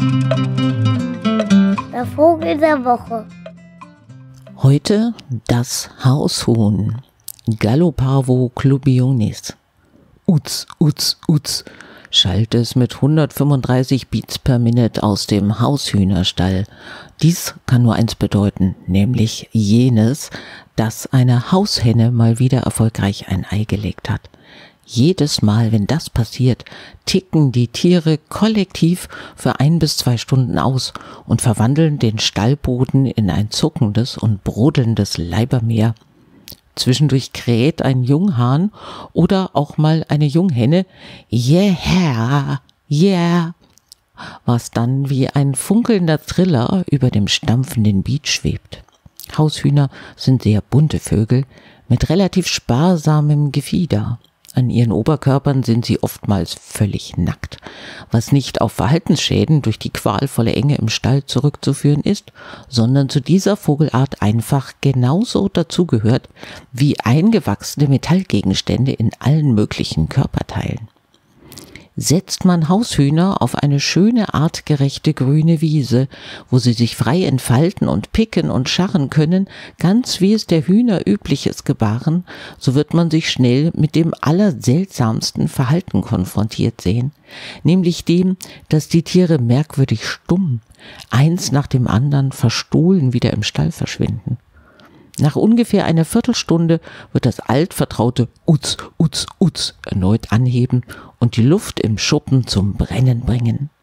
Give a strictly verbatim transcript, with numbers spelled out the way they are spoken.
Der Vogel der Woche. Heute das Haushuhn, Galloparvo clubionis. Uz, uz, uz, schallt es mit hundertfünfunddreißig Beats per Minute aus dem Haushühnerstall. Dies kann nur eins bedeuten, nämlich jenes, dass eine Haushenne mal wieder erfolgreich ein Ei gelegt hat. Jedes Mal, wenn das passiert, ticken die Tiere kollektiv für ein bis zwei Stunden aus und verwandeln den Stallboden in ein zuckendes und brodelndes Leibermeer. Zwischendurch kräht ein Junghahn oder auch mal eine Junghenne, yeah, yeah, was dann wie ein funkelnder Triller über dem stampfenden Beet schwebt. Haushühner sind sehr bunte Vögel mit relativ sparsamem Gefieder. An ihren Oberkörpern sind sie oftmals völlig nackt, was nicht auf Verhaltensschäden durch die qualvolle Enge im Stall zurückzuführen ist, sondern zu dieser Vogelart einfach genauso dazugehört wie eingewachsene Metallgegenstände in allen möglichen Körperteilen. Setzt man Haushühner auf eine schöne artgerechte grüne Wiese, wo sie sich frei entfalten und picken und scharren können, ganz wie es der Hühner üblich ist gebaren, so wird man sich schnell mit dem allerseltsamsten Verhalten konfrontiert sehen, nämlich dem, dass die Tiere merkwürdig stumm, eins nach dem anderen verstohlen wieder im Stall verschwinden. Nach ungefähr einer Viertelstunde wird das altvertraute Uz, Uz, Uz erneut anheben und die Luft im Schuppen zum Brennen bringen.